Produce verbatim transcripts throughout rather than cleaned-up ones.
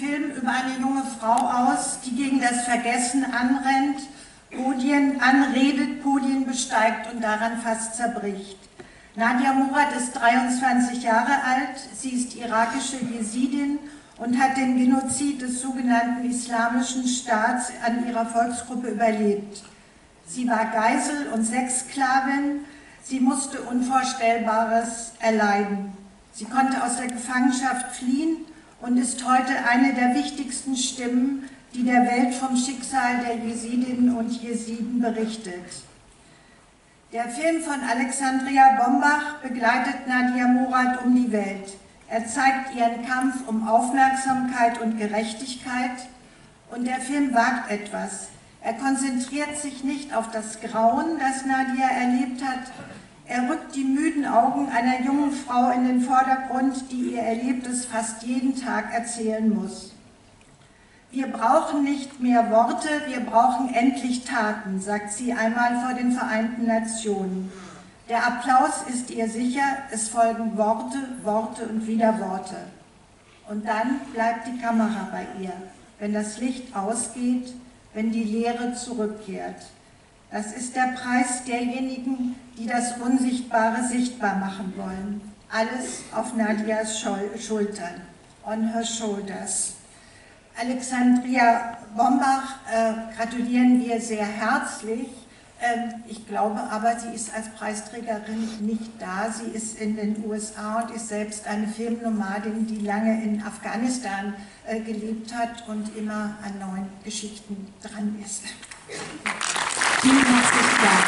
Film über eine junge Frau aus, die gegen das Vergessen anrennt, Podien anredet, Podien besteigt und daran fast zerbricht. Nadia Murad ist dreiundzwanzig Jahre alt, sie ist irakische Jesidin und hat den Genozid des sogenannten Islamischen Staats an ihrer Volksgruppe überlebt. Sie war Geisel- und Sexsklavin, sie musste Unvorstellbares erleiden. Sie konnte aus der Gefangenschaft fliehen und ist heute eine der wichtigsten Stimmen, die der Welt vom Schicksal der Jesidinnen und Jesiden berichtet. Der Film von Alexandria Bombach begleitet Nadia Murad um die Welt. Er zeigt ihren Kampf um Aufmerksamkeit und Gerechtigkeit und der Film wagt etwas. Er konzentriert sich nicht auf das Grauen, das Nadia erlebt hat. Er rückt die müden Augen einer jungen Frau in den Vordergrund, die ihr Erlebtes fast jeden Tag erzählen muss. Wir brauchen nicht mehr Worte, wir brauchen endlich Taten, sagt sie einmal vor den Vereinten Nationen. Der Applaus ist ihr sicher, es folgen Worte, Worte und wieder Worte. Und dann bleibt die Kamera bei ihr, wenn das Licht ausgeht, wenn die Leere zurückkehrt. Das ist der Preis derjenigen, die das Unsichtbare sichtbar machen wollen. Alles auf Nadias Schultern, on her shoulders. Alexandria Bombach äh, gratulieren wir sehr herzlich. Ähm, ich glaube aber, sie ist als Preisträgerin nicht da. Sie ist in den U S A und ist selbst eine Filmnomadin, die lange in Afghanistan äh, gelebt hat und immer an neuen Geschichten dran ist. Vielen herzlichen Dank.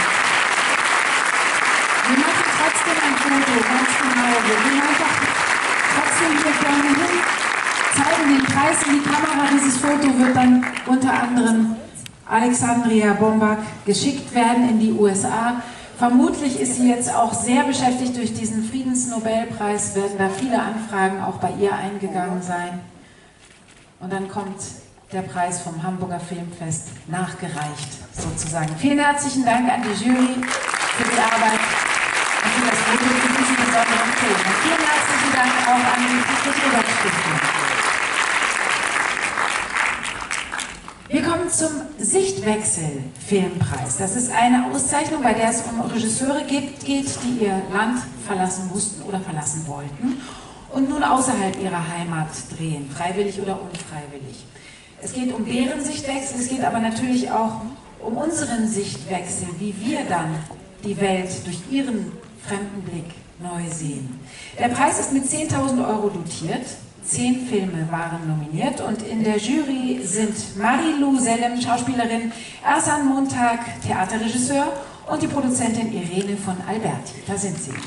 Wir machen trotzdem ein Foto, ganz genau. Wir gehen einfach trotzdem hier vorne hin, zeigen den Preis in die Kamera. Dieses Foto wird dann unter anderem Alexandria Bombach geschickt werden in die U S A. Vermutlich ist sie jetzt auch sehr beschäftigt durch diesen Friedensnobelpreis, werden da viele Anfragen auch bei ihr eingegangen sein. Und dann kommt der Preis vom Hamburger Filmfest nachgereicht, sozusagen. Vielen herzlichen Dank an die Jury für die Arbeit und für das Foto für diesen besonderen Film. Und vielen herzlichen Dank auch an die Friedrich-Ebert-Stiftung. Wir kommen zum Sichtwechsel-Filmpreis. Das ist eine Auszeichnung, bei der es um Regisseure geht, die ihr Land verlassen mussten oder verlassen wollten und nun außerhalb ihrer Heimat drehen, freiwillig oder unfreiwillig. Es geht um deren Sichtwechsel, es geht aber natürlich auch um unseren Sichtwechsel, wie wir dann die Welt durch ihren fremden Blick neu sehen. Der Preis ist mit zehntausend Euro dotiert. Zehn Filme waren nominiert und in der Jury sind Marilou Sellem, Schauspielerin, Ersan Montag, Theaterregisseur und die Produzentin Irene von Alberti. Da sind sie.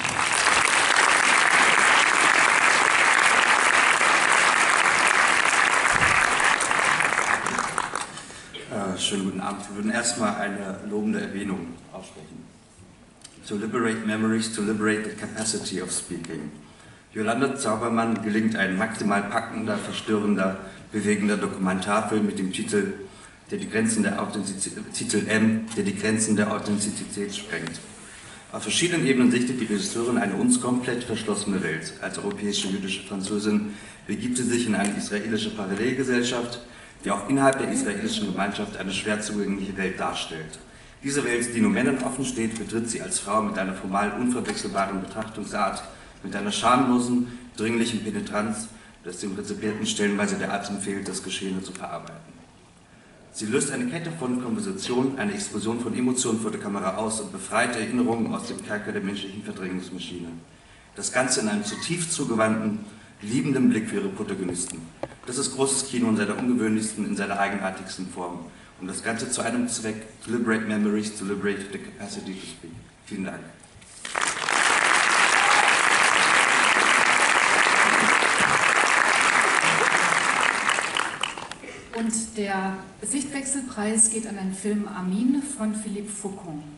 Äh, schönen guten Abend. Wir würden erstmal eine lobende Erwähnung aussprechen. To liberate memories, to liberate the capacity of speaking. Jolanda Zaubermann gelingt ein maximal packender, verstörender, bewegender Dokumentarfilm mit dem Titel, der die Grenzen der Authentizität, Titel M, der die Grenzen der Authentizität sprengt. Auf verschiedenen Ebenen sichtet die Regisseurin eine uns komplett verschlossene Welt. Als europäische jüdische Französin begibt sie sich in eine israelische Parallelgesellschaft, die auch innerhalb der israelischen Gemeinschaft eine schwer zugängliche Welt darstellt. Diese Welt, die nur Männern offen steht, betritt sie als Frau mit einer formal unverwechselbaren Betrachtungsart, mit einer schamlosen, dringlichen Penetranz, dass dem Rezipienten stellenweise der Atem fehlt, das Geschehene zu verarbeiten. Sie löst eine Kette von Konversationen, eine Explosion von Emotionen vor der Kamera aus und befreit Erinnerungen aus dem Kerker der menschlichen Verdrängungsmaschine. Das Ganze in einem zutiefst zugewandten, liebenden Blick für ihre Protagonisten. Das ist großes Kino in seiner ungewöhnlichsten, in seiner eigenartigsten Form. Und das Ganze zu einem Zweck, to liberate memories, to liberate the capacity to speak. Vielen Dank. Und der Sichtwechselpreis geht an den Film Amin von Philippe Faucon.